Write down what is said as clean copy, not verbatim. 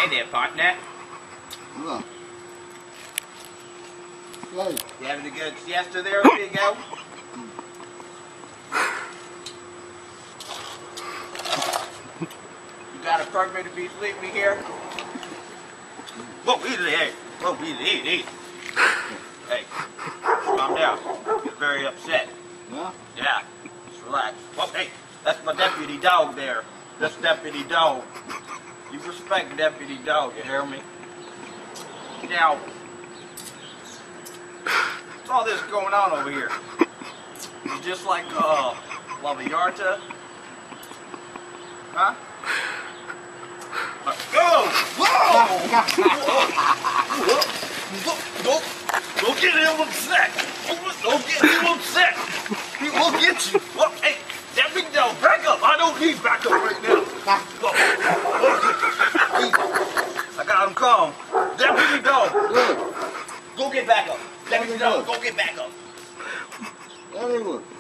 Hey there, partner. Yeah. Hey. You having a good siesta there, Big-O? You got a permit to be sleeping here? Whoa, easy, hey. Whoa, easy. Hey, calm down. You're very upset. Yeah? Yeah, just relax. Whoa, hey, that's my deputy dog there. That's Deputy Dogg. You respect Deputy Dogg, you hear me? Now, what's all this going on over here? You just like, La Vallarta? Huh? Go! Whoa! Don't get him upset! Don't get him upset! He will get you! Whoa, hey, Deputy Dogg, back up! I don't need backup right now! Whoa. I got him calm. Deputy Dogg! Good. Go get back up! Deputy Dogg, go get back up! Very good.